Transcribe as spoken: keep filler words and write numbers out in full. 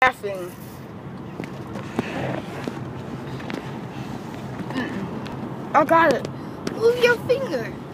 Laughing. Mm-mm. I got it. Move your finger.